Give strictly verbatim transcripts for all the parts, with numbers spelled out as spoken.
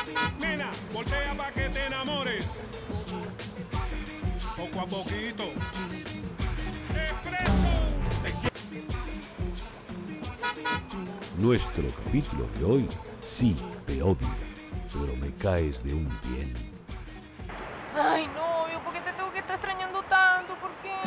Nena, voltea pa' que te enamores. Poco a poquito. ¡Expreso! Nuestro capítulo de hoy, sí, te odio, pero me caes de un bien. Ay, novio, ¿por qué te tengo que estar extrañando tanto? ¿Por qué?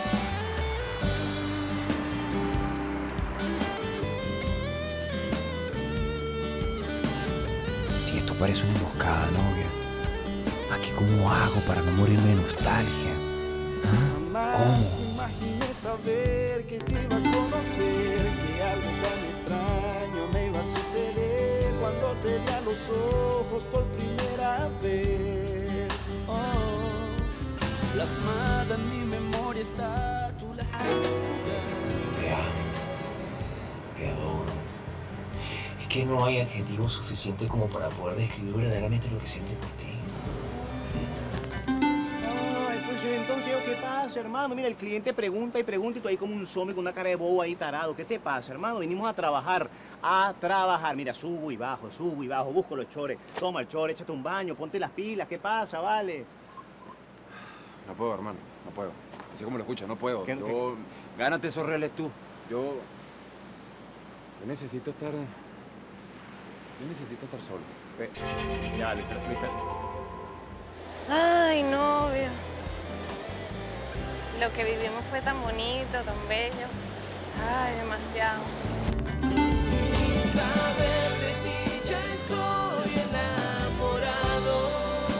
Si esto parece una emboscada, novia. ¿Aquí cómo hago para no morirme de nostalgia? ¿Ah? ¿Cómo? Imaginé saber que te iba a conocer, que algo tan extraño me iba a suceder cuando te vi a los ojos por primera vez. Oh, plasmada en mi memoria estás, tú las tienes. Te amo, te adoro. Es que no hay adjetivo suficiente como para poder describir verdaderamente lo que siento por ti. Ay, pues entonces, ¿qué pasa, hermano? Mira, el cliente pregunta y pregunta y tú ahí como un zombie con una cara de bobo ahí tarado. ¿Qué te pasa, hermano? Vinimos a trabajar, a trabajar. Mira, subo y bajo, subo y bajo, busco los chores. Toma el chore, échate un baño, ponte las pilas. ¿Qué pasa, vale? No puedo, hermano, no puedo. Así como lo escuchas, no puedo. ¿Qué- Yo... qué? Gánate esos reales tú. Yo... Yo necesito estar... Yo necesito estar solo. Ve, ya, le espera, espera. Ay, novio. Lo que vivimos fue tan bonito, tan bello. Ay, demasiado. Sin saber de ti ya estoy enamorado.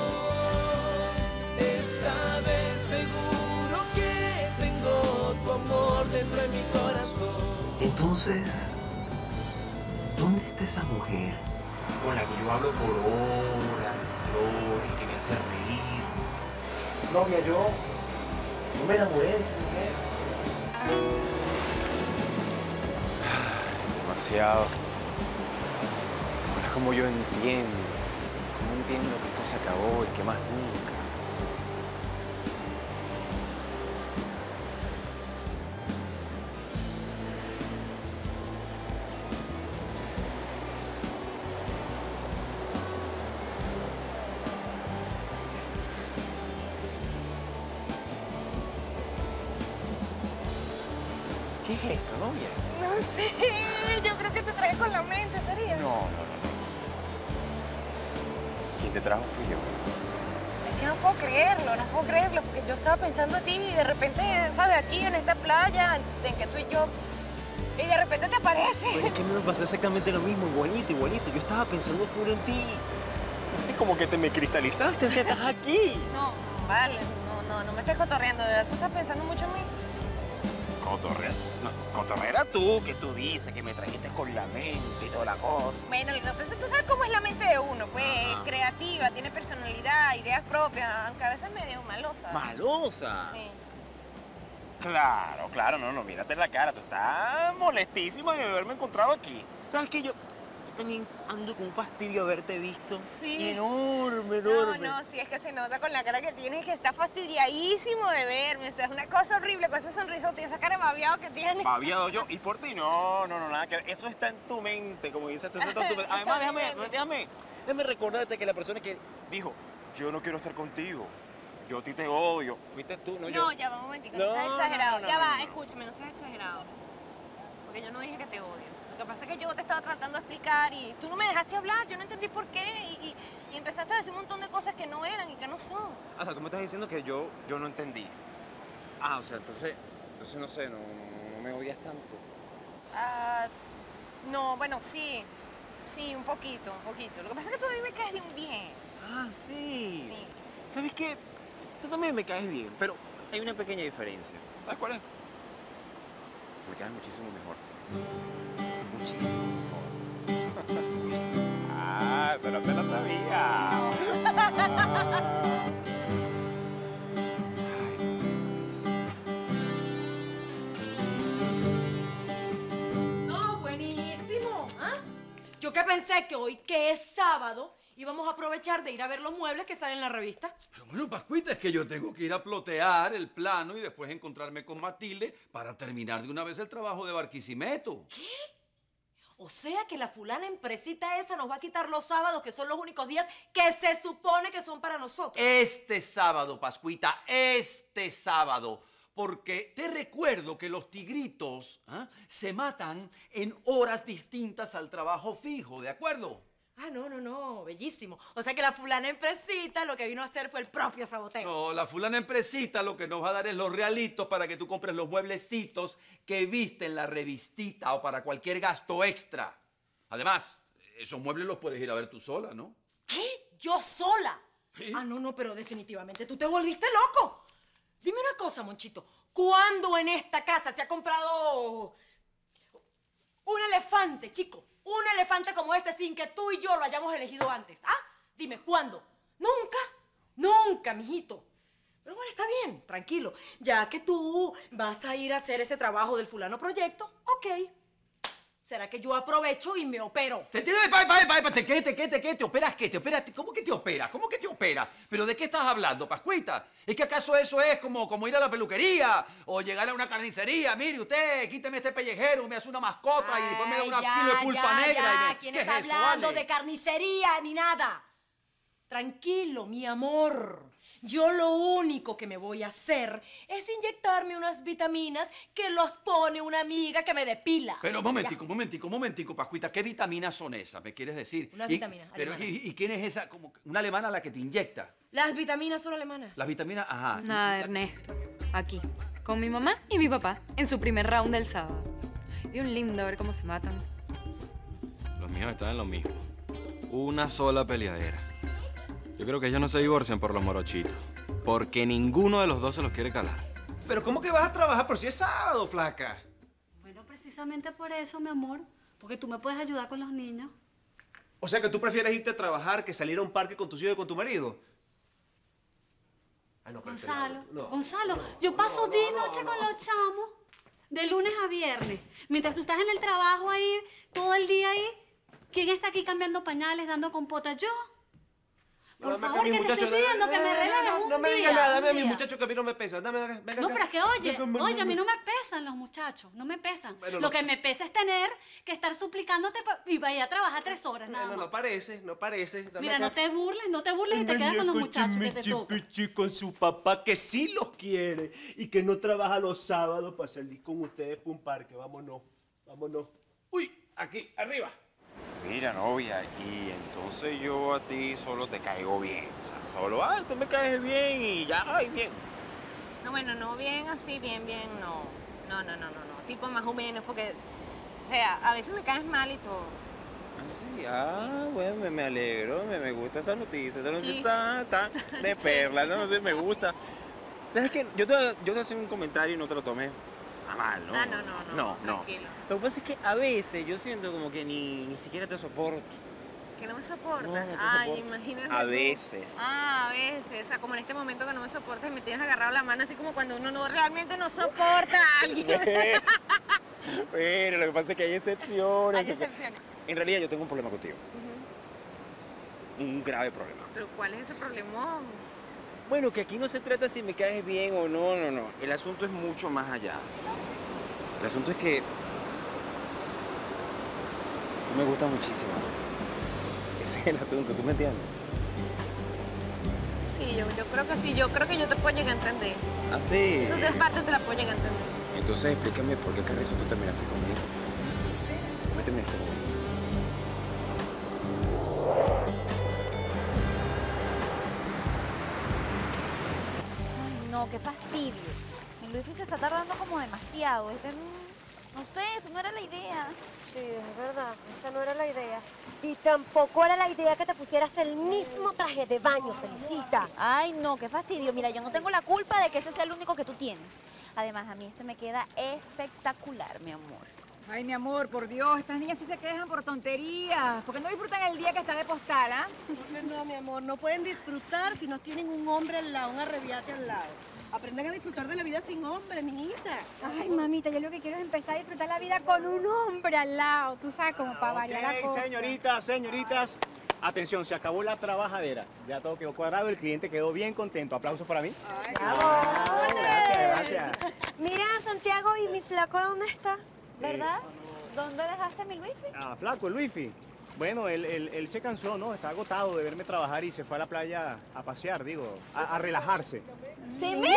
Esta vez seguro que tengo tu amor dentro de mi corazón. Entonces, ¿dónde está esa mujer con la que yo hablo por horas y horas y que me hace reír? Novia, yo, yo me enamoré de esa mujer. Demasiado. Ahora es como yo entiendo. Como entiendo que esto se acabó y que más nunca. ¿Qué es esto, novia? No sé, yo creo que te trae con la mente, ¿sería? No, no, no, no. Quien te trajo fui yo. Es que no puedo creerlo, no puedo creerlo, porque yo estaba pensando en ti y de repente, ¿sabes? Aquí en esta playa, en que tú y yo, y de repente te aparece. Pues es que a mí me pasó exactamente lo mismo, igualito, igualito. Yo estaba pensando full en ti. No sé, como que te me cristalizaste, o sea, estás aquí. No, vale, no, no, no me estés cotorreando, de verdad, tú estás pensando mucho en mí. Cotorrea. No, cotorrera tú, que tú dices que me trajiste con la mente y toda la cosa. Bueno, lo que pasa es que tú sabes cómo es la mente de uno, pues, Ajá. creativa, tiene personalidad, ideas propias, aunque a veces medio malosa. ¡Malosa! Sí. Claro, claro, no, no, mírate en la cara. Tú estás molestísima de haberme encontrado aquí. ¿Sabes qué? Yo, yo también ando con un fastidio de haberte visto. Sí. Enorme, No, enorme. no, sí, es que se nota con la cara que tienes que está fastidiadísimo de verme, o sea, es una cosa horrible con ese sonrisote y esa cara de babiado que tienes. Babiado yo. ¿Y por ti? No, no, no, nada que ver. Eso está en tu mente, como dices tú. Eso está en tu mente. Además, déjame, déjame, déjame recordarte que la persona que dijo, yo no quiero estar contigo, yo a ti te odio, fuiste tú, no yo. No, ya va un momentico, no, No, seas no, exagerado. no, no, ya no, va, no, no. escúchame, no seas exagerado. Porque yo no dije que te odio. Lo que pasa es que yo te estaba tratando de explicar y tú no me dejaste hablar, yo no entendí por qué y, y- y empezaste a decir un montón de cosas que no eran y que no son. O sea, tú me estás diciendo que yo, yo no entendí. Ah, o sea, entonces, entonces no sé, no, no, no me odias tanto. Ah, no, bueno, sí, sí, un poquito, un poquito. Lo que pasa es que tú a mí me caes de un bien. Ah, sí. Sí. ¿Sabes qué? Tú también me caes bien, pero hay una pequeña diferencia. ¿Sabes cuál es? Me caes muchísimo mejor. Muchísimo mejor. Ah, eso no te lo sabía. No, buenísimo. ¿Ah? Yo que pensé que hoy, que es sábado, íbamos a aprovechar de ir a ver los muebles que salen en la revista. Pero bueno, Pascuita, es que yo tengo que ir a plotear el plano y después encontrarme con Matilde para terminar de una vez el trabajo de Barquisimeto. O sea que la fulana empresita esa nos va a quitar los sábados, que son los únicos días que se supone que son para nosotros. Este sábado, Pascuita, este sábado. Porque te recuerdo que los tigritos ¿ah? se matan en horas distintas al trabajo fijo, ¿de acuerdo? Ah, no, no, no, bellísimo. O sea que la fulana empresita lo que vino a hacer fue el propio saboteo. No, la fulana empresita lo que nos va a dar es los realitos para que tú compres los mueblecitos que viste en la revistita o para cualquier gasto extra. Además, esos muebles los puedes ir a ver tú sola, ¿no? ¿Qué? ¿Yo sola? ¿Sí? Ah, no, no, pero definitivamente tú te volviste loco. Dime una cosa, Monchito. ¿Cuándo en esta casa se ha comprado un elefante, chico? Un elefante como este sin que tú y yo lo hayamos elegido antes, ¿ah? Dime, ¿cuándo? ¿Nunca? Nunca, mijito. Pero bueno, está bien, tranquilo. Ya que tú vas a ir a hacer ese trabajo del fulano proyecto, ok. ¿Será que yo aprovecho y me opero? ¿Te entiendes? Pa, pa, pa, pa, ¿Te qué, te qué, te qué? ¿Te operas qué? ¿Te operas? ¿Cómo que te operas? ¿Cómo que te operas? ¿Pero de qué estás hablando, Pascuita? ¿Es que acaso eso es como, como ir a la peluquería o llegar a una carnicería? Mire usted, quíteme este pellejero, me hace una mascota Ay, y después me da una ya, kilo de pulpa ya, negra. Ya. Y me... ¿Quién ¿Qué está es eso, hablando vale? de carnicería ni nada? Tranquilo, mi amor. Yo lo único que me voy a hacer es inyectarme unas vitaminas que los pone una amiga que me depila. Pero un momentico, un momentico, un momentico, Pascuita. ¿Qué vitaminas son esas? ¿Me quieres decir? Unas Y- vitaminas Pero, alemanas. ¿y, y quién es esa? Como una alemana la que te inyecta. Las vitaminas son alemanas. Las vitaminas, ajá. Nada, Ernesto. Aquí, con mi mamá y mi papá, en su primer round del sábado. Ay, de un lindo ver cómo se matan. Los míos están en lo mismo. Una sola peleadera. Yo creo que ellos no se divorcian por los morochitos. Porque ninguno de los dos se los quiere calar. Pero ¿cómo que vas a trabajar por si es sábado, flaca? Bueno, precisamente por eso, mi amor. Porque tú me puedes ayudar con los niños. O sea que tú prefieres irte a trabajar que salir a un parque con tus hijos y con tu marido. Ah, no, pero Gonzalo, este lado, no. Gonzalo, yo paso día y noche con los chamos. De lunes a viernes. Mientras tú estás en el trabajo ahí, todo el día ahí, ¿quién está aquí cambiando pañales, dando compota? ¿Yo? Por Dame acá, favor, mi que te muchacho, estoy pidiendo que me no, no, regales no, un no me día, digas nada, un dame a mi día. muchacho que a mí no me pesa. Dame, ven acá. No, pero es que oye, Ven, oye, a mí ven. no me pesan los muchachos, no me pesan. Bueno, Lo no. que me pesa es tener que estar suplicándote pa- y vaya a trabajar tres horas nada No, más. no parece, no parece. Dame Mira, acá. no te burles, no te burles y te quedas con los muchachos que te tocan. Chipichi con su papá que sí los quiere y que no trabaja los sábados para salir con ustedes por un parque. Vámonos, vámonos. Uy, aquí, arriba. Mira, novia, y entonces yo a ti solo te caigo bien. O sea, solo, ah, tú me caes bien y ya, ay, bien. No, bueno, no bien así, bien, bien, no. No, no, no, no, no. Tipo más o menos, porque, o sea, a veces me caes mal y todo. Ah, sí, ah, bueno, me, me alegro, me, me gusta esa noticia. Esa noticia Sí. está, está de perla, esa noticia me gusta. ¿Sabes qué? Yo te, yo te hacía un comentario y no te lo tomé a mal, ¿no? Ah, no, no, no, No, no. tranquilo. Lo que pasa es que a veces yo siento como que ni, ni siquiera te soporto. Que no me soportas. No, no te Ay, soporto. imagínate. A tú. veces. Ah, a veces. O sea, como en este momento que no me soportas y me tienes agarrado la mano, así como cuando uno no realmente no soporta a alguien. Pero lo que pasa es que hay excepciones. Hay excepciones. En realidad yo tengo un problema contigo. Un grave problema. Pero ¿cuál es ese problemón? Bueno, que aquí no se trata si me caes bien o no, no, no. El asunto es mucho más allá. El asunto es que tú me gustas muchísimo. Ese es el asunto, ¿tú me entiendes? Sí, yo, yo creo que sí. Yo creo que yo te puedo llegar a entender. Ah, sí. Esas tres partes te las puedo llegar a entender. Entonces explícame por qué carrizo tú terminaste conmigo. ¿Por qué terminaste conmigo? Ay, no, qué fastidio. Mi Luis se está tardando como demasiado. Este, no, no sé, esto no era la idea. Sí, es verdad, esa no era la idea. Y tampoco era la idea que te pusieras el mismo traje de baño, Felicita. Ay, no, qué fastidio. Mira, yo no tengo la culpa de que ese sea el único que tú tienes. Además, a mí este me queda espectacular, mi amor. Ay, mi amor, por Dios, estas niñas sí se quejan por tonterías. ¿Por qué no disfrutan el día que está de postal, ah? No, no, mi amor, no pueden disfrutar si no tienen un hombre al lado, un arrebiate al lado. Aprendan a disfrutar de la vida sin hombre, niñita. Ay, mamita, yo lo que quiero es empezar a disfrutar la vida con un hombre al lado, tú sabes, como para variar la Ok, cosa. señoritas, señoritas. Atención, se acabó la trabajadera. Ya todo quedó cuadrado, el cliente quedó bien contento. Aplausos para mí. ¡Bravo! Gracias, gracias. Mira, Santiago, ¿y mi flaco dónde está? ¿Verdad? ¿Dónde dejaste a mi Luifi? Ah, flaco, el Luifi. Bueno, él, él, él se cansó, ¿no? Está agotado de verme trabajar y se fue a la playa a pasear, digo, a, a relajarse. ¿Sí? ¿Sí?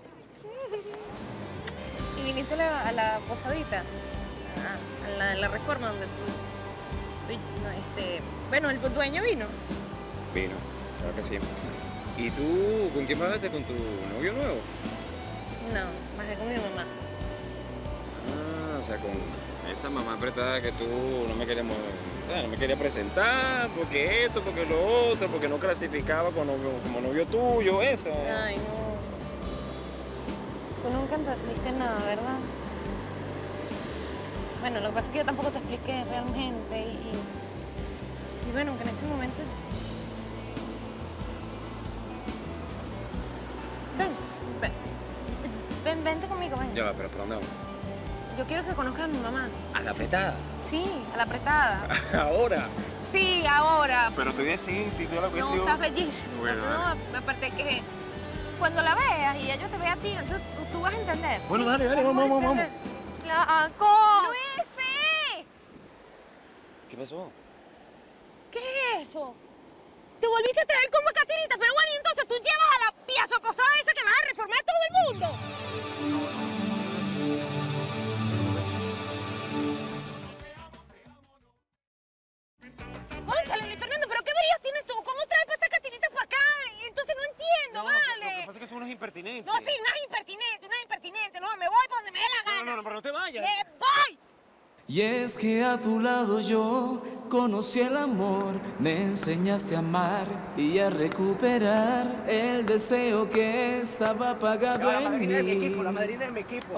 ¿Y viniste a la, a la posadita? A, a, la, a la Reforma donde tú... tú no, este, bueno, el dueño vino. Vino, claro que sí. ¿Y tú con quién bajaste? ¿Con tu novio nuevo? No, bajé con mi mamá. Ah, o sea, con esa mamá apretada que tú no me querías, no me quería presentar, porque esto, porque lo otro, porque no clasificaba como novio, como novio tuyo, esa. Ay, no. Tú nunca entendiste nada, ¿verdad? Bueno, lo que pasa es que yo tampoco te expliqué realmente y... Y bueno, aunque en este momento... Ven, ven, ven, vente conmigo, ven. Ya va, pero ¿para dónde vamos? Yo quiero que conozcas a mi mamá. ¿A la apretada? Sí, a la apretada. ¿Ahora? Sí, ahora. Pero estoy decente y toda la No, cuestión. estás bellísimo. Bueno, no, aparte que cuando la veas y ella te vea a ti, entonces tú, tú vas a entender. Bueno, ¿sí? dale, dale, vamos, vamos, vamos. ¡Flaco! ¡Luifi! ¿Qué pasó? ¿Qué es eso? Te volviste a traer como catirita, pero bueno, y entonces tú llevas a la pieza posada esa que vas a reformar a todo el mundo. Cónchale, Luis Fernando, pero qué brillos tienes tú. ¿Cómo traes para estas catiritas para acá? Entonces no entiendo, No, vale. Lo que pasa es que son unos impertinentes. No, sí, unas impertinentes, unas impertinentes. No, me voy para donde me dé la gana. No, no, no, pero no te vayas. ¡Me voy! Y es que a tu lado yo conocí el amor, me enseñaste a amar y a recuperar el deseo que estaba apagado La en madrina de mi mí. equipo, la madrina de mi equipo.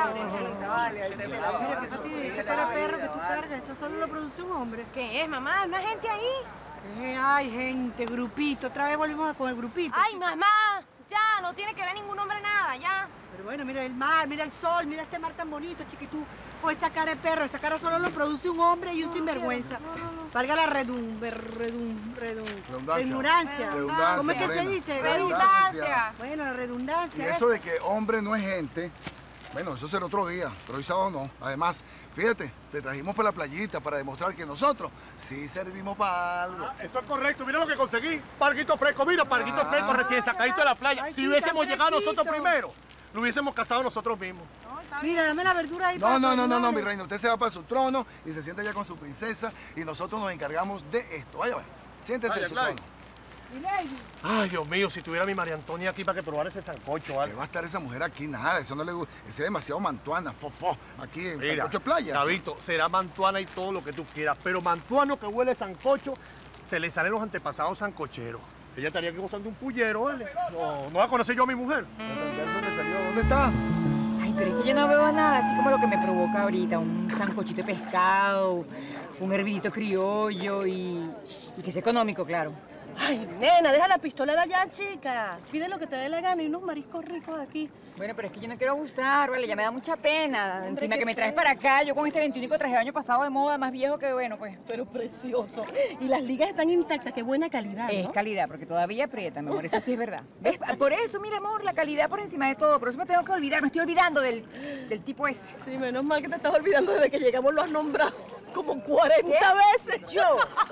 Vale, mira que papi, ese cara perro que tú cargas, esto solo lo produce un hombre. ¿Qué es, mamá? ¿Hay más gente ahí? Eh, ay, gente, grupito. Otra vez volvimos con el grupito. Ay, chico. mamá, ya, no tiene que ver ningún hombre nada, ya. Pero bueno, mira el mar, mira el sol, mira este mar tan bonito, chiquitú. O esa cara de perro, esa cara solo lo produce un hombre y un sinvergüenza. Valga la redum, redum, redum, Redundancia. ignorancia. Redundancia, ¿Cómo es que se Morena. dice? Redundancia. Bueno, la redundancia. Y eso de que hombre no es gente, bueno, eso será otro día, pero hoy sábado no. Además, fíjate, te trajimos para la playita para demostrar que nosotros sí servimos para algo. Ah, eso es correcto, mira lo que conseguí. Parguito fresco, mira, parguito Ah. fresco recién sacadito de la playa. Ay, Si sí, hubiésemos está llegado nosotros fresquito. primero, lo hubiésemos casado nosotros mismos. Mira, dame la verdura ahí No, para no, no, no, no, ayudarle. mi reina. Usted se va para su trono y se sienta ya con su princesa y nosotros nos encargamos de esto. Vaya, vaya. Siéntese Vaya, en su Clyde. trono. Y lady. Ay, Dios mío, si tuviera mi María Antonia aquí para que probara ese sancocho, ¿vale? ¿Qué va a estar esa mujer aquí? Nada, eso no le gusta. Ese es demasiado mantuana, fofo. Aquí en Mira, Sancocho de Playa. Gabito, será mantuana y todo lo que tú quieras, pero mantuano que huele sancocho, se le salen los antepasados sancocheros. Ella estaría aquí gozando un pullero, ¿vale? No, no la conocí yo a mi mujer. ¿Dónde salió? ¿Dónde está? Ay, pero es que yo no veo nada así como lo que me provoca ahorita. Un sancochito de pescado, un hervidito criollo y, y que sea económico, claro. Ay, nena, deja la pistola de allá, chica. Pide lo que te dé la gana y unos mariscos ricos aquí. Bueno, pero es que yo no quiero abusar, ¿vale? Ya me da mucha pena. Hombre, Encima ¿qué que me traes tal? para acá, yo con este veintiuno traje el año pasado de moda, más viejo que bueno, pues. Pero precioso. Y las ligas están intactas, qué buena calidad, Es ¿no? calidad, porque todavía aprieta, mi amor, eso sí es verdad. ¿Ves? Por eso, mira, amor, la calidad por encima de todo. Por eso me tengo que olvidar, me estoy olvidando del, del tipo ese. Sí, menos mal que te estás olvidando desde que llegamos, lo has nombrado como cuarenta veces. Yo.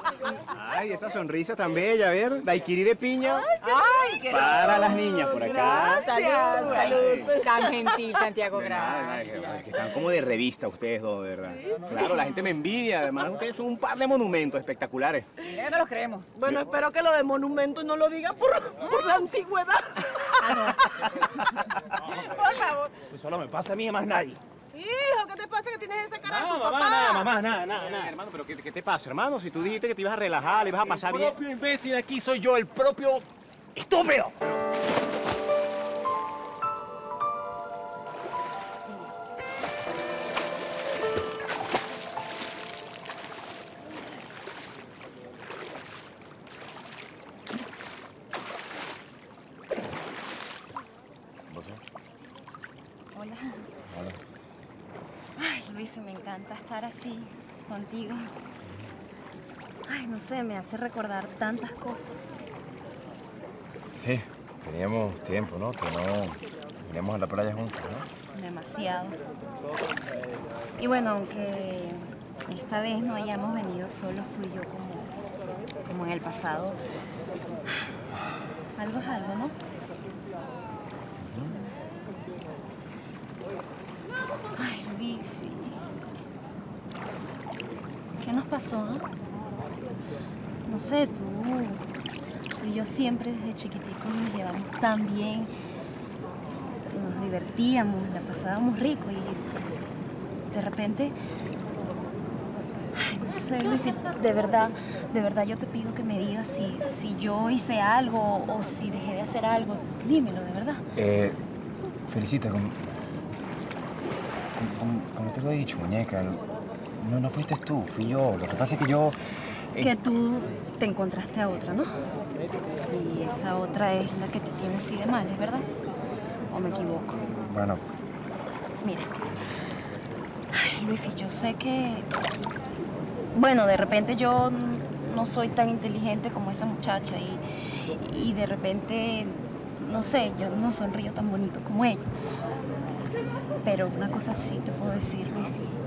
Ay, esa sonrisa tan bella, a ver. Daiquiri de piña. Ay, qué Para rico. las niñas por acá. Gracias. Salud. Tan gentil, Santiago, De nada, nada, gracias. que- que están como de revista ustedes dos, de ¿verdad? Claro, la gente me envidia. Además, ustedes son un par de monumentos espectaculares. Ya no los creemos. Bueno, espero que lo de monumento no lo digan por, por la antigüedad. Por favor. Eso solo me pasa a mí y a más nadie. Hijo, ¿qué te pasa que tienes esa cara de tu mamá, papá? nada, mamá, nada, nada, nada. Hermano, pero ¿qué, qué te pasa, hermano? Si tú dijiste que te ibas a relajar, le ibas a pasar El bien. propio imbécil aquí soy yo, el propio estúpido. Hola. Ay, Luifi, me encanta estar así, contigo. Ay, no sé, me hace recordar tantas cosas. Sí, teníamos tiempo, ¿no? Que no veníamos a la playa juntos, ¿no? Demasiado. Y bueno, aunque esta vez no hayamos venido solos tú y yo como, como en el pasado. Algo es algo, ¿no? Ay, Bifi. ¿Qué nos pasó, no? No sé, tú, tú y yo siempre desde chiquiticos nos llevamos tan bien. Nos divertíamos, la pasábamos rico y de repente... Ay, no sé, Luis, de verdad, de verdad yo te pido que me digas si, si yo hice algo o si dejé de hacer algo. Dímelo, de verdad. Eh, Felicita, como, como, como te lo he dicho, muñeca, no, no fuiste tú, fui yo. Lo que pasa es que yo... Eh... Que tú te encontraste a otra, ¿no? Y esa otra es la que te tiene así de mal, ¿es verdad? ¿O me equivoco? Bueno. Mira. Ay, Luis, yo sé que... Bueno, de repente yo no soy tan inteligente como esa muchacha y, y de repente, no sé, yo no sonrío tan bonito como ella. Pero una cosa sí te puedo decir, Luis.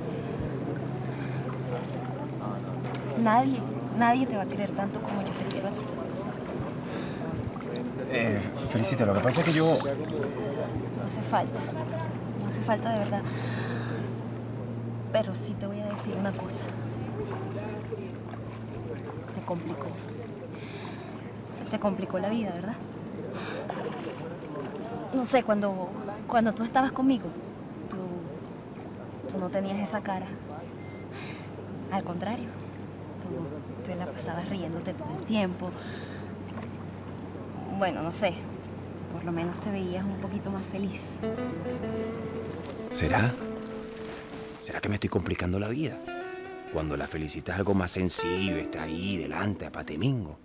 Nadie, nadie te va a querer tanto como yo te quiero a ti. Eh, Felicita, lo que pasa es que yo... No hace falta, no hace falta de verdad. Pero sí te voy a decir una cosa. Te complicó. Se te complicó la vida, ¿verdad? No sé, cuando, cuando tú estabas conmigo, tú, tú no tenías esa cara. Al contrario, tú te la pasabas riéndote todo el tiempo. Bueno, no sé, por lo menos te veías un poquito más feliz. ¿Será? ¿Será que me estoy complicando la vida? Cuando la Felicita es algo más sencillo, está ahí, delante, a patemingo.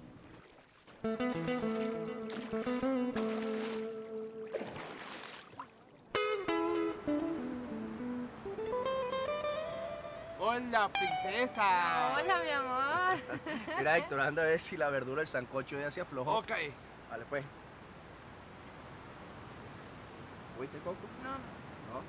Hola, princesa. Hola, mi amor. Mira, Héctor, anda a ver si la verdura del sancocho ya se aflojó. Ok. Vale, pues. ¿Fuiste, Coco? No. ¿No?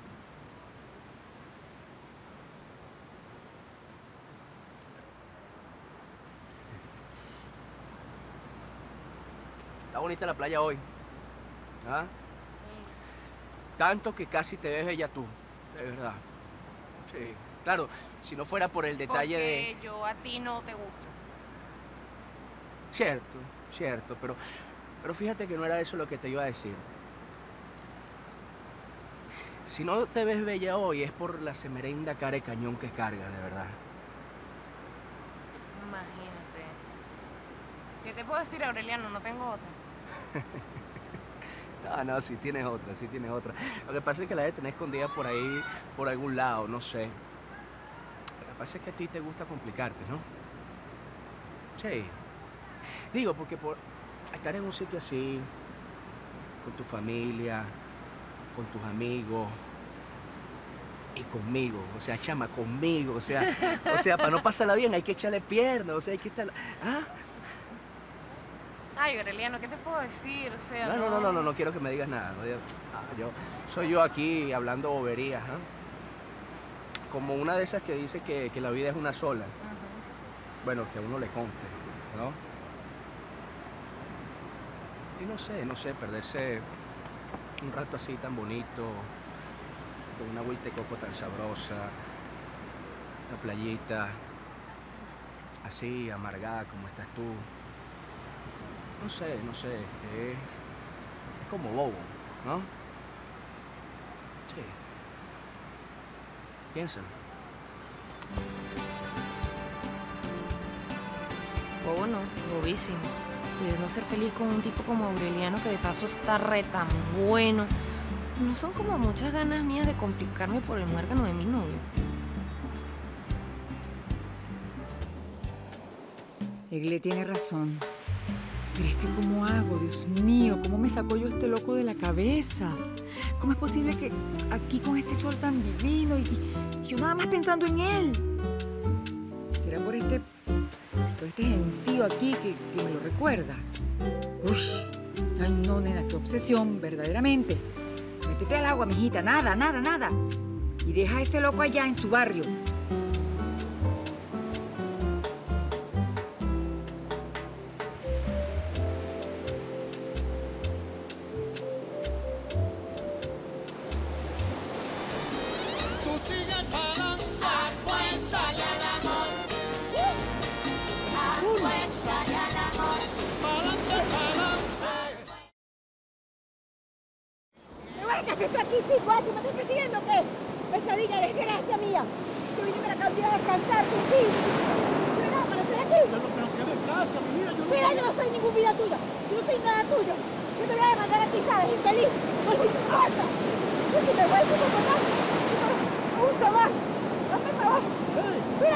Está bonita la playa hoy. ¿Ah? Tanto que casi te ves bella tú, de verdad. Sí. Claro, si no fuera por el detalle Porque de... yo a ti no te gusto. Cierto, cierto, pero, pero fíjate que no era eso lo que te iba a decir. Si no te ves bella hoy es por la semerenda cara de cañón que cargas, de verdad. Imagínate. ¿Qué te puedo decir, Aureliano? No tengo otra. No, no, sí tienes otra, sí tienes otra. Lo que pasa es que la de tener escondida por ahí, por algún lado, no sé. Lo que pasa es que a ti te gusta complicarte, ¿no? Sí. Digo, porque por estar en un sitio así, con tu familia, con tus amigos y conmigo, o sea, chama, conmigo, o sea, o sea, para no pasarla bien hay que echarle piernas, o sea, hay que estar... ¿Ah? Ay, Aureliano, ¿qué te puedo decir? O sea, No, no, no, no, no, no quiero que me digas nada. No, yo, ah, yo soy yo aquí hablando boberías, ¿eh? Como una de esas que dice que, que la vida es una sola. Uh-huh. Bueno, que a uno le conste, ¿no? Y no sé, no sé, perderse un rato así tan bonito, con una agüita de coco tan sabrosa, una playita así, amargada como estás tú. No sé, no sé, es, es como bobo, ¿no? Sí. Piénsalo. Bobo no, bobísimo. Pero no ser feliz con un tipo como Aureliano, que de paso está re tan bueno. No son como muchas ganas mías de complicarme por el muérgano de mi novio. Egle tiene razón. Pero es que ¿cómo hago? Dios mío, ¿cómo me sacó yo este loco de la cabeza? ¿Cómo es posible que aquí con este sol tan divino y, y yo nada más pensando en él? ¿Será por este, por este gentío aquí que, que me lo recuerda? Uy, ay no, nena, qué obsesión, verdaderamente. Métete al agua, mijita, nada, nada, nada. Y deja a ese loco allá en su barrio. fiesta y al amor. Pa'lante, pa'lante. ¿Qué bueno que estoy aquí, chico? ¿Me estás persiguiendo o qué? Pesadilla, desgracia mía. Yo vine para acá un día a descansar, tú sí. ¿Qué era para estar aquí? Pero, pero qué desgracia, mi vida. Yo no Mira, sé. yo no soy ningún vida tuya. Yo no soy nada tuyo. Yo te voy a demandar a ti, ¿sabes? Infeliz. No te importa. Yo te voy a decir por favor. Un favor. Hazme el favor. Mira,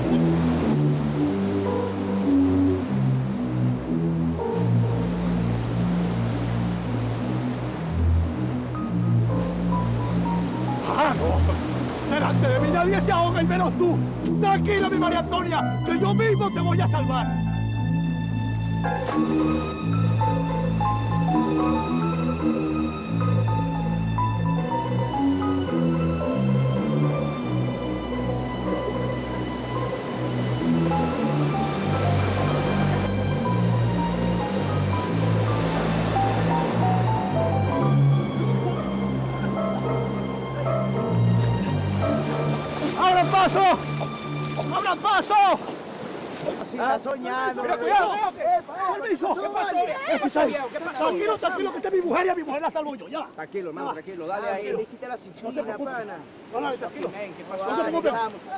¡Ah, no! Delante de mí nadie se ahoga y menos tú. Tranquila, mi María Antonia, que yo mismo te voy a salvar. ¡Abran paso! ¡Abran paso! Así está soñando. Mira, cuidado, cuidado. Permiso. ¿Qué pasó? Esto es ahí. ¿Qué pasó? Tranquilo, tranquilo, que esta es mi mujer y a mi mujer la salvo yo, ya. Tranquilo, hermano, tranquilo. Dale ahí. Le hiciste la No se sinfonía, preocupe. pana. No, no, tranquilo. ¿Qué pasó? No se preocupe.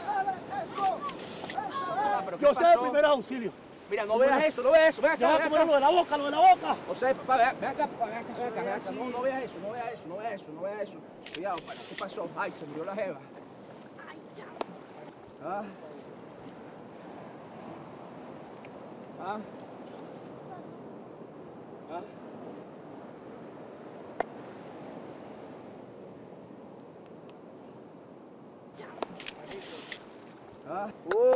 Yo sé el primer auxilio. Mira, no veas eso, no veas eso. Ven acá, Ya, ven como era lo de la boca, lo de la boca. José, papá, ven ven acá, papá, ven acá, ven acá, ven acá. No, no veas eso, no veas eso, no veas eso, no veas eso. Cuidado, pana. ¿Qué pasó? Ay, se murió la jeva. Ay, ya. Ah. Ah. Ah. Ah. Uh,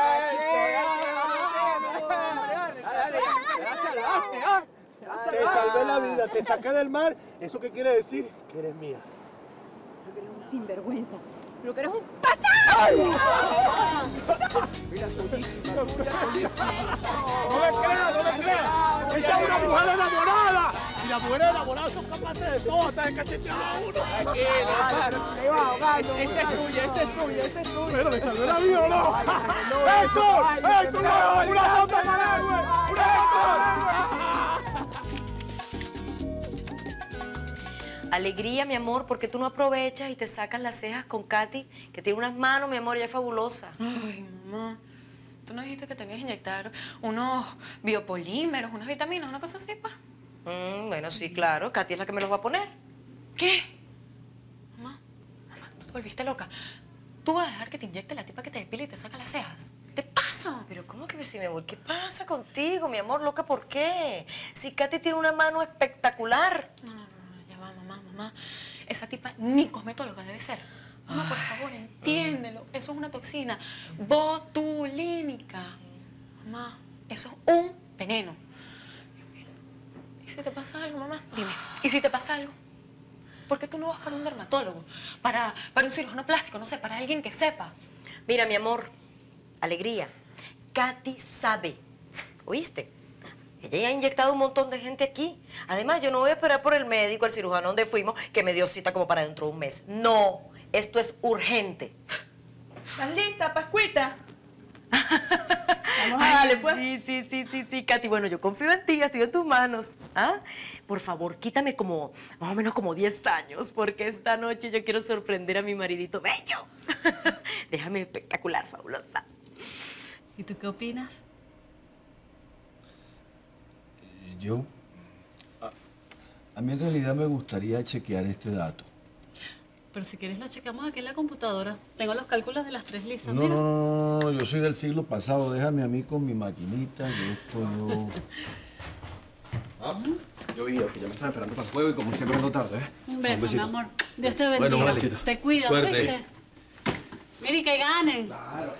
Te salvé la vida, te saqué del mar. ¿Eso qué quiere decir? Que eres mía. Lo que eres un sinvergüenza. Lo que eres un patán. Mira, tullísima, tullísima. No me creas, no me creas. Esa es una mujer enamorada. Y las mujeres enamoradas son capaces de todo, hasta de cachetear a uno. Tranquilo, para, se te va ahogando. Ese es tuyo, ese es tuyo, ese es tuyo. Pero le salvé la vida, ¿o no? ¡Eso! ¡Eso! ¡Una una nota para él, güey! ¡Una nota! Alegría, mi amor, porque tú no aprovechas y te sacas las cejas con Katy, que tiene unas manos, mi amor, ella es fabulosa. Ay, mamá, ¿tú no dijiste que tenías que inyectar unos biopolímeros, unas vitaminas, una cosa así, pa? Mm, bueno, sí, claro, Katy es la que me los va a poner. ¿Qué? Mamá, mamá, tú te volviste loca. ¿Tú vas a dejar que te inyecte la tipa que te depila y te saca las cejas? ¿Qué pasa? Pero ¿cómo que sí, mi amor? ¿Qué pasa contigo, mi amor? Loca, ¿por qué? Si Katy tiene una mano espectacular. No, no, no, no, ya va, mamá, mamá. Esa tipa ni cosmetóloga debe ser. Mamá, por favor, entiéndelo. Eso es una toxina botulínica. Mamá, eso es un veneno. ¿Y si te pasa algo, mamá? Dime, ¿y si te pasa algo? ¿Por qué tú no vas para un dermatólogo? Para, para un cirujano plástico, no sé, para alguien que sepa. Mira, mi amor, Alegría, Katy sabe, ¿oíste? Ella ya ha inyectado un montón de gente aquí. Además, yo no voy a esperar por el médico, el cirujano donde fuimos, que me dio cita como para dentro de un mes. No, esto es urgente. ¿Estás lista, Pascuita? Vamos a darle, pues. Sí, sí, sí, sí, sí, Katy. Bueno, yo confío en ti, estoy en tus manos. ¿Ah? Por favor, quítame como, más o menos como diez años, porque esta noche yo quiero sorprender a mi maridito bello. Déjame espectacular, fabulosa. ¿Y tú qué opinas? Yo, a, a mí en realidad me gustaría chequear este dato. Pero si quieres lo checamos aquí en la computadora. Tengo los cálculos de las tres lisas, No, mira. no, no, no, yo soy del siglo pasado. Déjame a mí con mi maquinita. Yo esto yo... Ah, yo vi que ya me están esperando para el juego y como siempre ando tarde, ¿eh? Un beso, mi besito. amor. Dios te bendiga. Bueno, vale. Te cuidas, Suerte. ¿viste? Mira, y que ganen. Claro.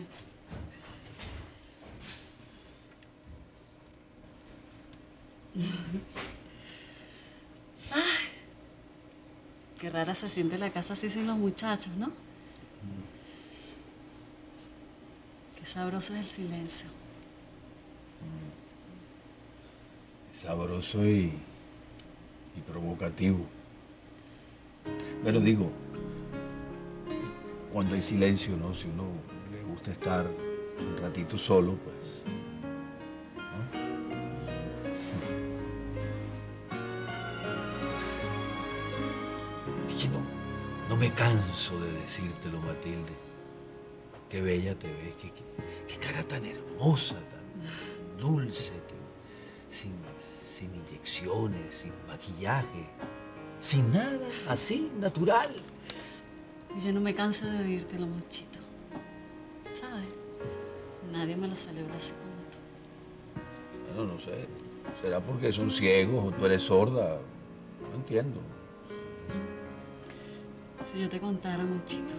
Ay, qué rara se siente la casa así sin los muchachos, ¿no? Qué sabroso es el silencio. Sabroso y, y provocativo. Pero digo, cuando hay silencio, ¿no? Si uno le gusta estar un ratito solo, pues No me canso de decírtelo, Matilde. Qué bella te ves, qué, qué, qué cara tan hermosa, tan dulce, te- sin, sin inyecciones, sin maquillaje, sin nada, así, natural. Y yo no me canso de oírtelo, Monchito. ¿Sabes? Nadie me lo celebra así como tú. Bueno, no sé. ¿Será porque son ciegos o tú eres sorda? No entiendo. Si yo te contara, Monchito.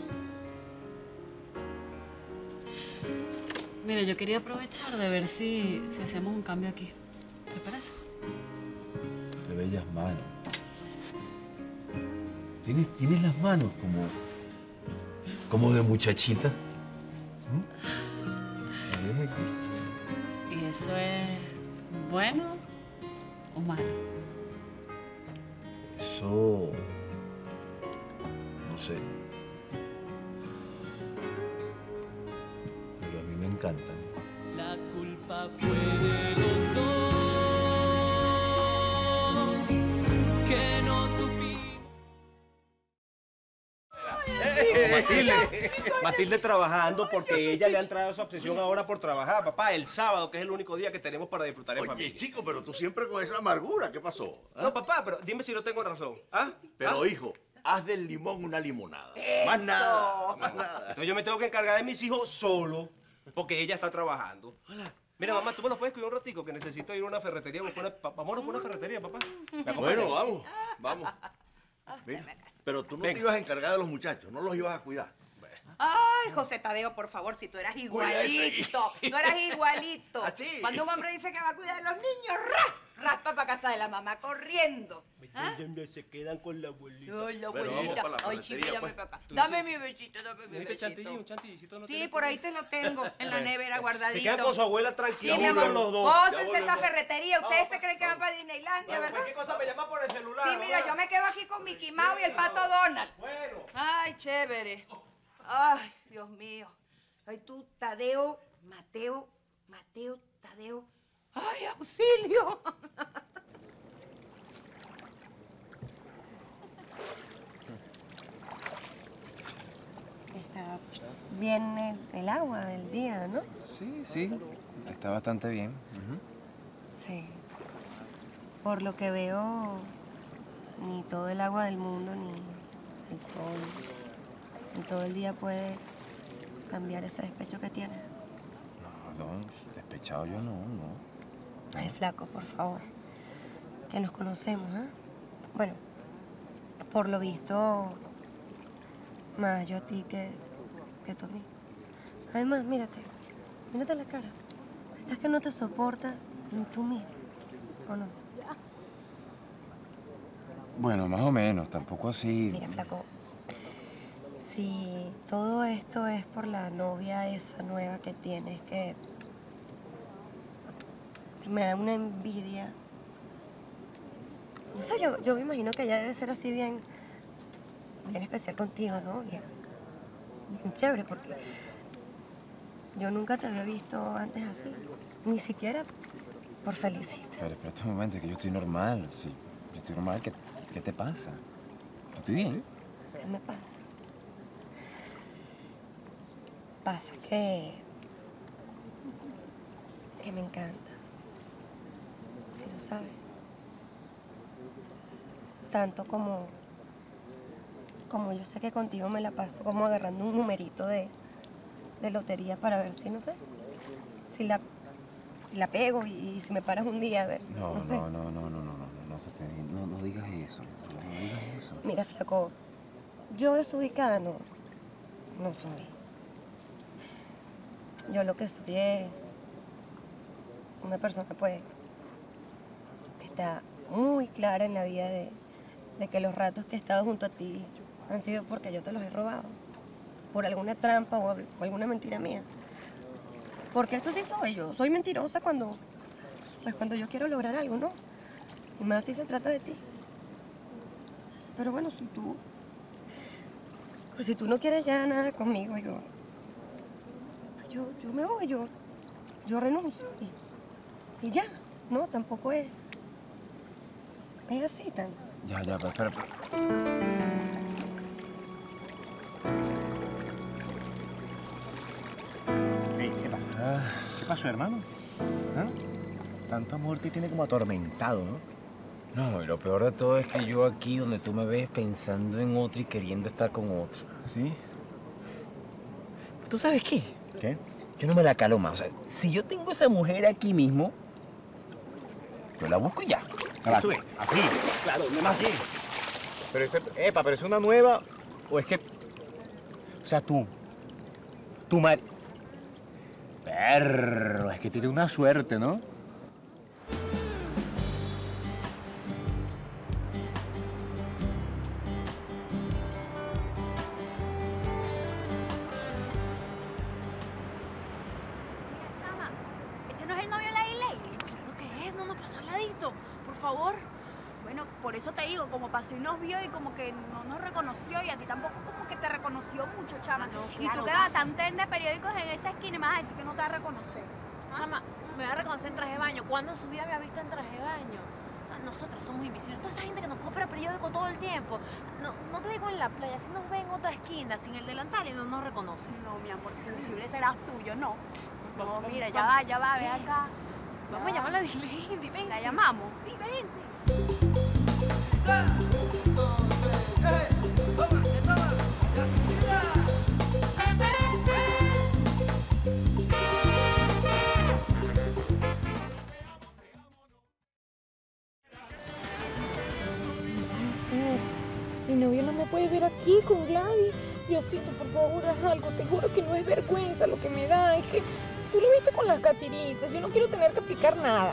Mira, yo quería aprovechar de ver si, si hacemos un cambio aquí. ¿Te parece? Qué bellas manos. ¿Tienes, tienes las manos como, como de muchachita? ¿Mm? A ver aquí. ¿Y eso es bueno o malo? Eso... no sé. Pero a mí me encantan. La culpa fue de los dos que no supimos. Matilde, Matilde trabajando porque ella le ha entrado esa obsesión ahora por trabajar, papá. El sábado, que es el único día que tenemos para disfrutar en Oye, familia. chico, pero tú siempre con esa amargura, ¿qué pasó? ¿Ah? No, papá, pero dime si no tengo razón. ¿Ah? Pero, ¿Ah? hijo, haz del limón una limonada. ¡Eso! Más nada, más nada. Entonces yo me tengo que encargar de mis hijos solo porque ella está trabajando. Mira, mamá, tú me los puedes cuidar un ratico que necesito ir a una ferretería. Una... Pa- Vámonos por una ferretería, papá. ¿Me acompañas? Bueno, vamos, vamos. Mira, pero tú no Venga. te ibas a encargar de los muchachos, no los ibas a cuidar. Ay, José Tadeo, por favor, si tú eras igualito, tú eras igualito. ¿Así? Cuando un hombre dice que va a cuidar a los niños, ¡ra! Raspa para casa de la mamá corriendo. ¿Ah? Se quedan con la abuelita. Ay, la Bueno, abuelita. vamos para la Ay, chico, ferretería, dame pues. para acá. Tú Dame dices- mi besito, dame mi ¿Necesitas besito. chantilly? ¿Un chantillicito no Sí, tienes por por ahí te lo tengo, en la nevera guardadito. Se quedan con su abuela tranquila. Sí, mi amor. los dos. Pósense esa ferretería. Ustedes se creen que van para Disneylandia, ¿verdad? ¿Qué cosa me llama por el celular? Sí, mira, mamá? yo me quedo aquí con Mickey Mouse y el pato Donald. Bueno. Ay, chévere. Ay, Dios mío. Ay, tú, Tadeo, Mateo, Mateo, Tadeo. Ay, auxilio. Está bien el, el agua del día, ¿no? Sí, sí, está bastante bien. Sí. Por lo que veo, ni todo el agua del mundo, ni el sol, ni todo el día puede cambiar ese despecho que tienes. No, no, despechado yo no, no. Ay, flaco, por favor. Que nos conocemos, ¿ah? Bueno, por lo visto, más yo a ti que, que tú a mí. Además, mírate, mírate la cara. Estás que no te soporta ni tú mismo, ¿o no? Bueno, más o menos, tampoco así. Mira, flaco, si todo esto es por la novia esa nueva que tienes, que me da una envidia. No sé, yo, yo me imagino que ella debe ser así bien, bien especial contigo, ¿no? Bien, bien chévere, porque yo nunca te había visto antes así, ni siquiera por Felicita. Pero espera un momento, que yo estoy normal. Sí, yo estoy normal. ¿Qué, qué te pasa? Yo estoy bien. ¿Qué me pasa? Pasa que... que me encanta. Y lo sabes. Tanto como... como yo sé que contigo me la paso como agarrando un numerito de, de lotería para ver si, no sé, si la, si la pego y, y si me paras un día, a ver, No, no, no, sé. no, no, no, no, no, no, no, te- no, no digas eso. No digas eso. Mira, flaco, yo desubicada no, no soy. Yo lo que soy es una persona, pues, que está muy clara en la vida de, de que los ratos que he estado junto a ti han sido porque yo te los he robado. Por alguna trampa o, o alguna mentira mía. Porque esto sí soy yo. Soy mentirosa cuando, pues, cuando yo quiero lograr algo, ¿no? Y más si se trata de ti. Pero bueno, si tú... Pues si tú no quieres ya nada conmigo, yo... Pues yo, yo me voy, yo... Yo renuncio y... Y ya. No, tampoco es... Es así tan... Ya, ya, pero espera. espera. pasó, hermano? ¿Ah? Tanto amor te tiene como atormentado, ¿no? No, y lo peor de todo es que yo aquí donde tú me ves pensando en otro y queriendo estar con otro. ¿Sí? ¿Tú sabes qué? ¿Qué? Yo no me la calo más. O sea, si yo tengo esa mujer aquí mismo, yo la busco y ya. Eso es, aquí. Claro, ¿dónde más aquí? Pero ese, epa, pero es una nueva, o es que, o sea, tú, tu mar... Perro, es que tienes una suerte, ¿no? Chama, ¿ese no es el novio de la Lady? Claro que es, no nos pasó al ladito. Por favor. Bueno, por eso te digo, como pasó y nos vio y como que no nos reconoció y a ti tampoco como que te reconoció mucho, chama. No, y claro, tú que va. bastante vende periódicos en esa esquina y me vas a decir que no te va a reconocer. ¿Ah? Chama, me va a reconocer en traje de baño. ¿Cuándo en su vida me ha visto en traje de baño? Ah, Nosotros somos invisibles. Toda esa gente que nos compra periódico todo el tiempo. No, no te digo en la playa, si nos ve en otra esquina sin el delantal y no nos reconoce. No, mi amor, si invisible serás tuyo, no. No, Vamos, mira, vamos, ya vamos. va, ya va, ve ¿Qué? acá. Vamos a llamar a la Dilendi, ven. ¿La llamamos? Sí, vente. Mi novio no me puede ver aquí con Gladys. Diosito, por favor, haz algo. Te juro que no es vergüenza lo que me da. Es que tú lo viste con las catiritas. Yo no quiero tener que explicar nada.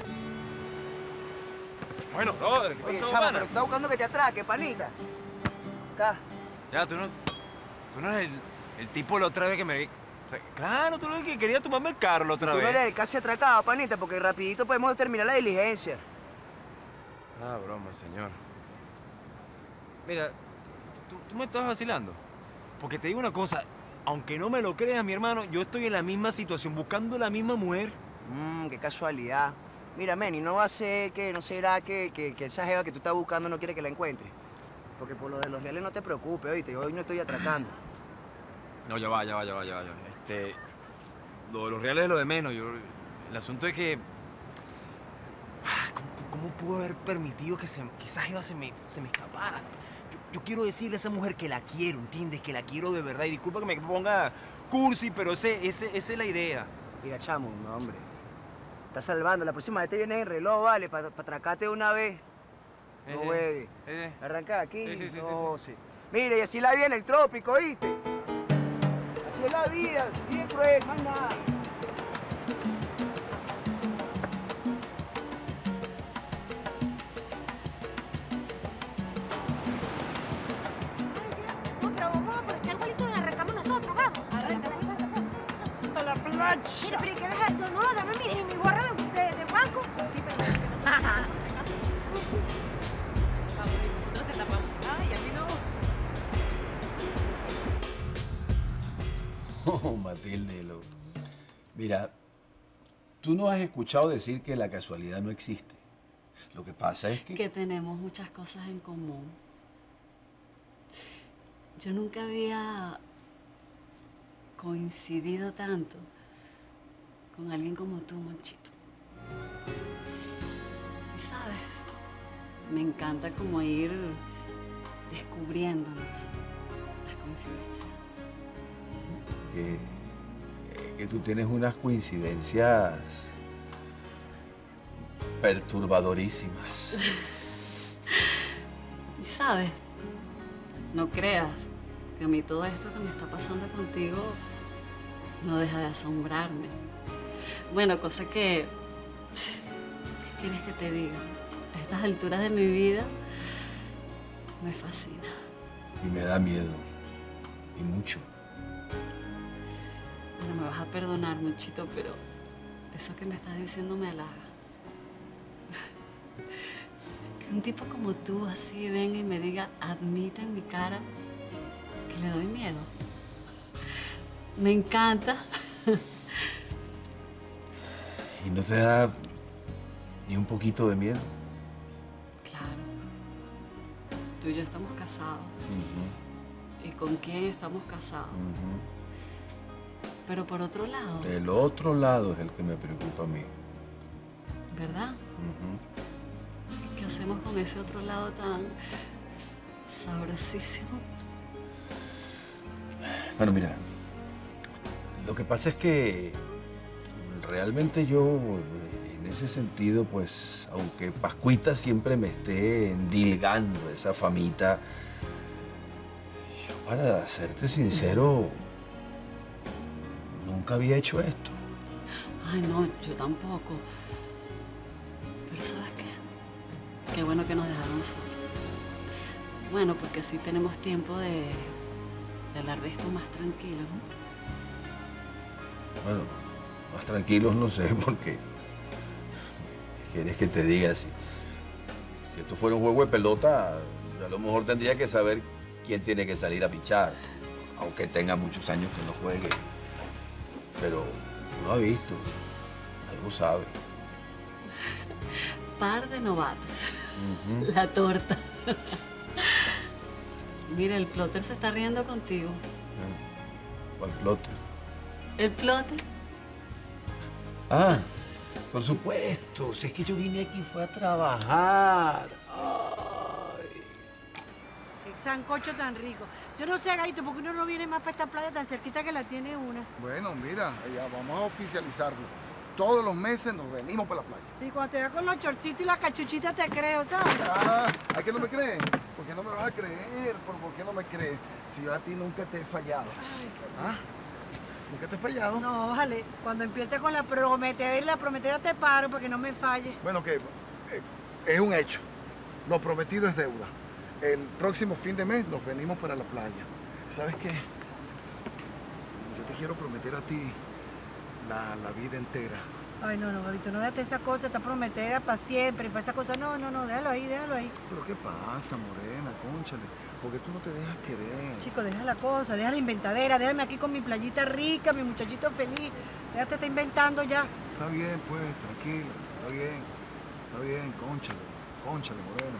Bueno, brother, ¿qué Oye, pasó, chama, pana? pero tú estás buscando que te atraque, panita. Acá. Ya, tú no... Tú no eres el, el tipo la otra vez que me... O sea, claro, tú eres el que quería tomarme el carro la otra Tú vez. no eres el casi atracado, panita, porque rapidito podemos terminar la diligencia. Ah, broma, señor. Mira, tú, tú me estás vacilando. Porque te digo una cosa, aunque no me lo creas, mi hermano, yo estoy en la misma situación, buscando la misma mujer. Mmm, qué casualidad. Mira, Manny, no va a ser que, no será que, que, que esa jeva que tú estás buscando no quiere que la encuentres. Porque por lo de los reales no te preocupes, oíste, yo hoy no estoy atracando. No, ya va, ya va, ya va, ya va. ya va. Este, lo de los reales es lo de menos. Yo, el asunto es que... ah, ¿Cómo, cómo pudo haber permitido que, se, que esa jeva se me, se me escapara? Yo, yo quiero decirle a esa mujer que la quiero, ¿entiendes? Que la quiero de verdad. Y disculpa que me ponga cursi, pero ese, ese, esa es la idea. Mira, chamo, no, hombre. Estás salvando. La próxima vez te vienes en reloj, ¿vale? Para pa atracarte una vez. No, Eh, güey. eh. Arranca aquí. Sí, sí, sí, no, sí. Mira, y así la vida en el trópico, ¿oíste? Así es la vida, bien cruel, más nada. No, pero vamos a aprovechar el vuelito y la arrancamos nosotros, vamos. Arranca, ¡A la playa! Mira, pero ¿y qué deja esto? No, dame mi, mi gorra de, de, de banco. Sí, pero... Ajá. Vamos, nosotros te tapamos. Ay, a mí no. Oh, Matilde, lo... Mira, tú no has escuchado decir que la casualidad no existe. Lo que pasa es que... Que tenemos muchas cosas en común. Yo nunca había coincidido tanto con alguien como tú, Monchito. Y sabes, me encanta como ir descubriéndonos las coincidencias. que, que tú tienes unas coincidencias perturbadorísimas. Y sabes, no creas que a mí todo esto que me está pasando contigo no deja de asombrarme. Bueno, cosa que... ¿Qué quieres que te diga? A estas alturas de mi vida me fascina. Y me da miedo. Y mucho. Bueno, me vas a perdonar, Monchito, pero eso que me estás diciendo me halaga. Que un tipo como tú así venga y me diga, admita en mi cara que le doy miedo. Me encanta. ¿Y no te da ni un poquito de miedo? Claro. Tú y yo estamos casados. ¿Y con quién estamos casados? Pero por otro lado, El otro lado es el que me preocupa a mí. ¿verdad? Ujú. ¿Qué hacemos con ese otro lado tan sabrosísimo? Bueno, mira, lo que pasa es que realmente yo, en ese sentido, pues, aunque Pascuita siempre me esté endilgando esa famita, yo, para serte sincero, nunca había hecho esto. Ay, no, yo tampoco. Pero ¿sabes qué? Qué bueno que nos dejaron solos. Bueno, porque así tenemos tiempo de, de hablar de esto más tranquilo, ¿no? Bueno, más tranquilos no sé, porque quieres que te diga si, si esto fuera un juego de pelota, yo a lo mejor tendría que saber quién tiene que salir a pichar, aunque tenga muchos años que no juegue. Pero uno ha visto, algo sabe. Par de novatos. Ujú. La torta. Mira, el plotter se está riendo contigo. ¿Cuál plotter? ¿El plotter? Ah, por supuesto. Si es que yo vine aquí fue a trabajar. Qué sancocho tan rico. Yo no sé, Gaito, ¿por qué uno no viene más para esta playa tan cerquita que la tiene una? Bueno, mira, ya vamos a oficializarlo. Todos los meses nos venimos para la playa. Sí, cuando te vea con los chorcitos y las cachuchitas te creo, ¿sabes? Ah, ¿a qué no me crees? ¿Por qué no me vas a creer? ¿Por, por qué no me crees? Si yo a ti nunca te he fallado. ¿Ah? ¿Nunca te he fallado? No, vale. Cuando empiece con la prometedera y la prometedera te paro para que no me falle. Bueno, que eh, es un hecho. Lo prometido es deuda. El próximo fin de mes nos venimos para la playa. ¿Sabes qué? Yo te quiero prometer a ti la, la vida entera. Ay, no, no, Gabito, no déjate esa cosa, está prometida para siempre, para esa cosa. No, no, no, déjalo ahí, déjalo ahí. ¿Pero qué pasa, morena? Cónchale. Porque tú no te dejas querer. Chico, deja la cosa, deja la inventadera, déjame aquí con mi playita rica, mi muchachito feliz. Déjate, está inventando ya. Está bien, pues, tranquilo. Está bien. Está bien, cónchale. Cónchale, morena.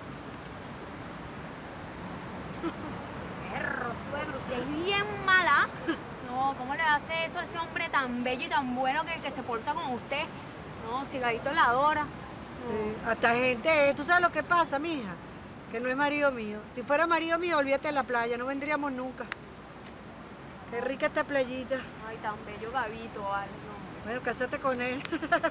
Perro, suegro, usted es bien mala. No, ¿cómo le hace eso a ese hombre tan bello y tan bueno que, que se porta con usted? No, si Gaito la adora. Sí, hasta gente, ¿tú sabes lo que pasa, mija? Que no es marido mío. Si fuera marido mío, olvídate de la playa, no vendríamos nunca. Qué rica esta playita. Ay, tan bello Gabito, vale. No. Bueno, cásate con él.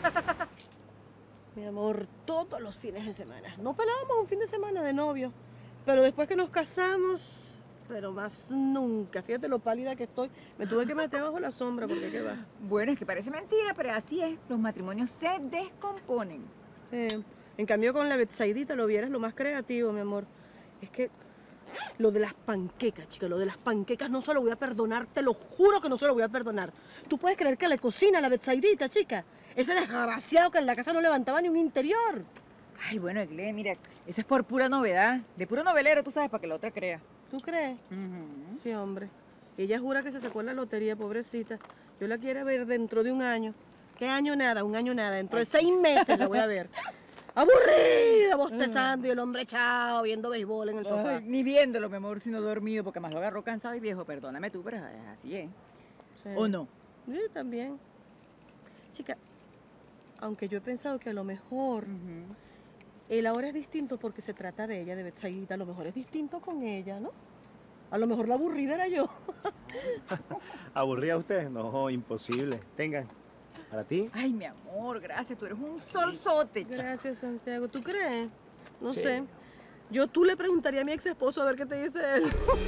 Mi amor, todos los fines de semana. No pelábamos un fin de semana de novio. Pero después que nos casamos, pero más nunca. Fíjate lo pálida que estoy. Me tuve que meter bajo la sombra porque qué va. Bueno, es que parece mentira, pero así es. Los matrimonios se descomponen. Sí. En cambio, con la Betsaidita lo vieras lo más creativo, mi amor. Es que lo de las panquecas, chica, lo de las panquecas no se lo voy a perdonar, te lo juro que no se lo voy a perdonar. ¿Tú puedes creer que le cocina a la Betsaidita, chica? Ese desgraciado que en la casa no levantaba ni un interior. Ay, bueno, Egle, mira, eso es por pura novedad. De puro novelero, tú sabes, para que la otra crea. ¿Tú crees? Ujú. Sí, hombre. Ella jura que se sacó en la lotería, pobrecita. Yo la quiero ver dentro de un año. ¿Qué año nada? Un año nada. Dentro de seis meses la voy a ver. Aburrida, bostezando y el hombre echado, viendo béisbol en el sofá. Ay, ni viéndolo, mi amor, sino dormido, porque más lo agarró cansado y viejo. Perdóname tú, pero así es. Sí. ¿O no? Sí, también. Chica, aunque yo he pensado que a lo mejor él ahora es distinto porque se trata de ella, de Betsaidita, a lo mejor es distinto con ella, ¿no? A lo mejor la aburrida era yo. ¿Aburrida usted? No, imposible. Tengan. ¿Para ti? Ay, mi amor, gracias. Tú eres un solzote. Gracias, Santiago. ¿Tú crees? No Sí. sé. Yo tú le preguntaría a mi ex esposo a ver qué te dice él.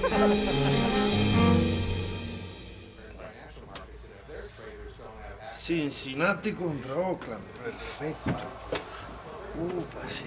Cincinnati contra Oakland. Perfecto. Upa, sí.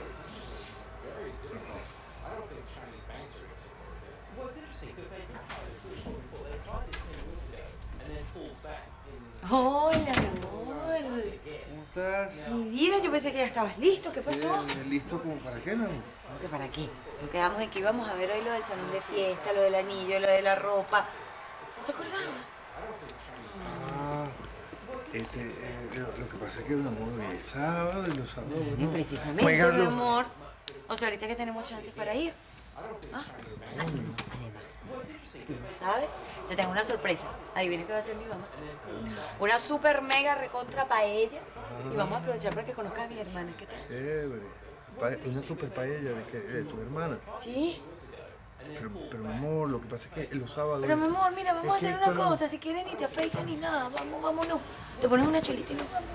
Hola, mi amor. ¿Cómo estás? Mi vida, yo pensé que ya estabas listo. ¿Qué pasó? Eh, ¿Listo como para qué, mi amor? ¿Qué para qué? Nos quedamos en que íbamos a ver hoy lo del salón de fiesta, lo del anillo, lo de la ropa. ¿No te acordabas? Ah, este, eh, lo, lo que pasa es que mi amor, hoy es sábado y los sábados, Y bueno, precisamente, juegan mi los- amor. O sea, ahorita que tenemos chances para ir. Ah, además, tú no sabes, te tengo una sorpresa. Adivina qué va a hacer mi mamá. Una super mega recontra paella. Y vamos a aprovechar para que conozcas a mi hermana. ¿Qué tal? Chévere. Pa- Una super paella de, que, de tu hermana. Sí. Pero, pero, mi amor, lo que pasa es que los sábados... Pero, mi amor, mira, vamos a es que hacer una cuando- cosa. Si quieres ni te afeitas ni nada. Vamos, vámonos. Te pones una chelita y nos vamos.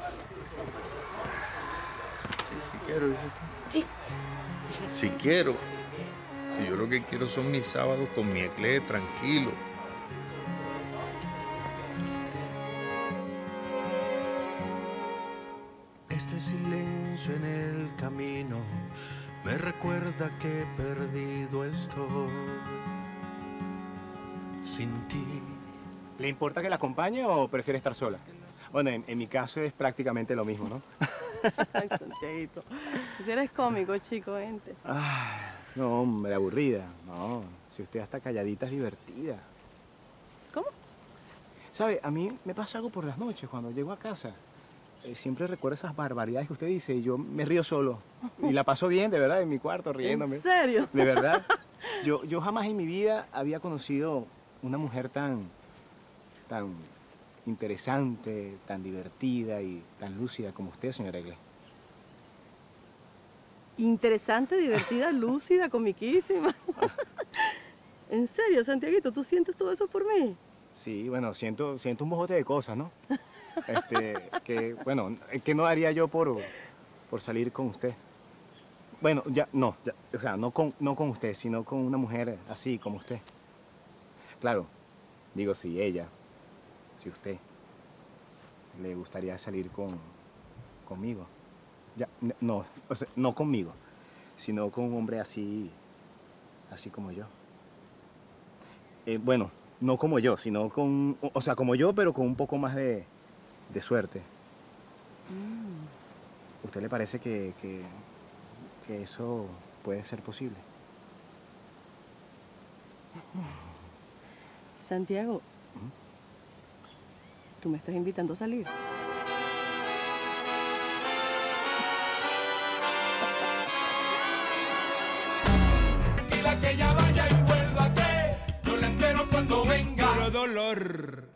Sí, sí quiero, dices tú. Sí. Si quiero. Si yo lo que quiero son mis sábados con mi eclé, tranquilo. Este silencio en el camino me recuerda que perdido estoy sin ti. ¿Le importa que la acompañe o prefiere estar sola? Bueno, en, en mi caso es prácticamente lo mismo, ¿no? Ay, Santiaguito. Tú sí eres cómico, chico, vente. Ah, no, hombre, aburrida. No, si usted está calladita es divertida. ¿Cómo? ¿Sabe? A mí me pasa algo por las noches cuando llego a casa. Eh, siempre recuerdo esas barbaridades que usted dice y yo me río solo. Y la paso bien, de verdad, en mi cuarto, riéndome. ¿En serio? De verdad. Yo, yo jamás en mi vida había conocido una mujer tan, tan interesante, tan divertida y tan lúcida como usted, señora Egle. Interesante, divertida, lúcida, comiquísima. En serio, Santiaguito, ¿tú sientes todo eso por mí? Sí, bueno, siento, siento un mojote de cosas, ¿no? Este, que, bueno, que no haría yo por, por salir con usted. Bueno, ya, no, ya, o sea, no con, no con usted, sino con una mujer así como usted. Claro, digo, si ella, si usted le gustaría salir con, conmigo. Ya, n- no, o sea, no conmigo, sino con un hombre así, así como yo. Eh, bueno, no como yo, sino con, o sea, como yo, pero con un poco más de, de suerte. ¿Usted le parece que, que, que eso puede ser posible? Santiago, ¿tú me estás invitando a salir? Dile que ya vaya y vuelva, que yo la espero cuando venga. Puro dolor.